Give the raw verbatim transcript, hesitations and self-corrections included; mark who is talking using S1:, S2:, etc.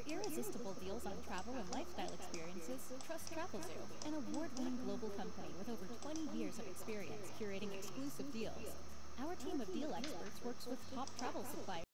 S1: For irresistible deals on travel and lifestyle experiences, trust TravelZoo, an award-winning global company with over twenty years of experience curating exclusive deals. Our team of deal experts works with top travel suppliers